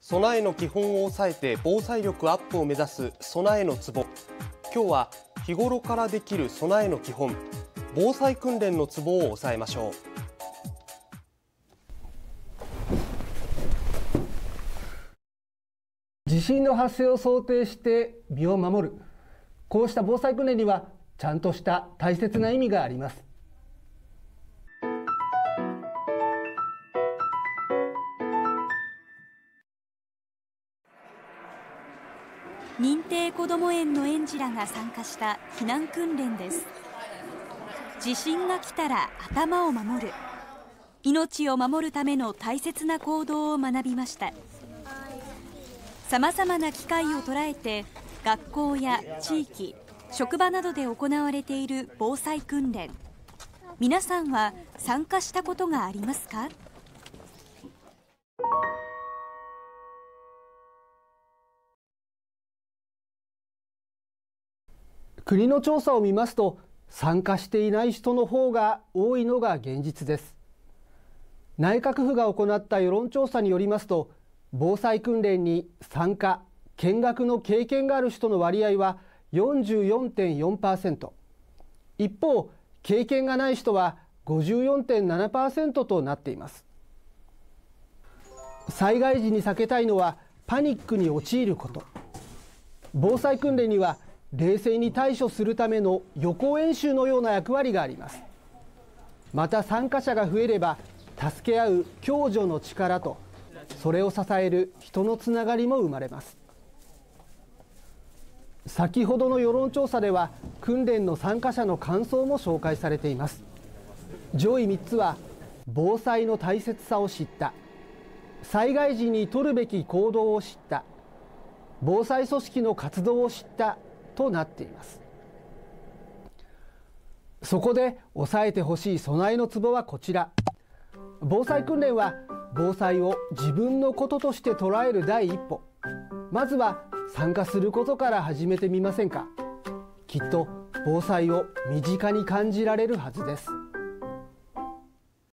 備えの基本を抑えて防災力アップを目指す備えのツボ。今日は日頃からできる備えの基本、防災訓練のツボを押さえましょう。 地震の発生を想定して身を守る、こうした防災訓練にはちゃんとした大切な意味があります。 認定こども園の園児らが参加した避難訓練です。地震が来たら頭を守る、命を守るための大切な行動を学びました。さまざまな機会を捉えて学校や地域、職場などで行われている防災訓練、皆さんは参加したことがありますか？ 国の調査を見ますと、参加していない人の方が多いのが現実です。内閣府が行った世論調査によりますと、防災訓練に参加・見学の経験がある人の割合は 44.4%、一方経験がない人は 54.7% となっています。災害時に避けたいのはパニックに陥ること。防災訓練には冷静に対処するための予行演習のような役割があります。また参加者が増えれば助け合う共助の力と、それを支える人のつながりも生まれます。先ほどの世論調査では訓練の参加者の感想も紹介されています。上位3つは防災の大切さを知った、災害時に取るべき行動を知った、防災組織の活動を知ったとなっています。そこで押さえてほしい備えのツボはこちら。防災訓練は防災を自分のこととして捉える第一歩。まずは参加することから始めてみませんか。きっと防災を身近に感じられるはずです。